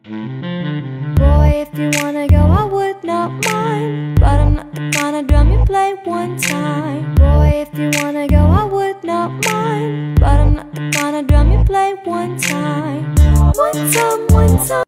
Boy, if you wanna go, I would not mind, but I'm not the kind of drum you play one time. Boy, if you wanna go, I would not mind, but I'm not the kind of drum you play one time. One time, one time.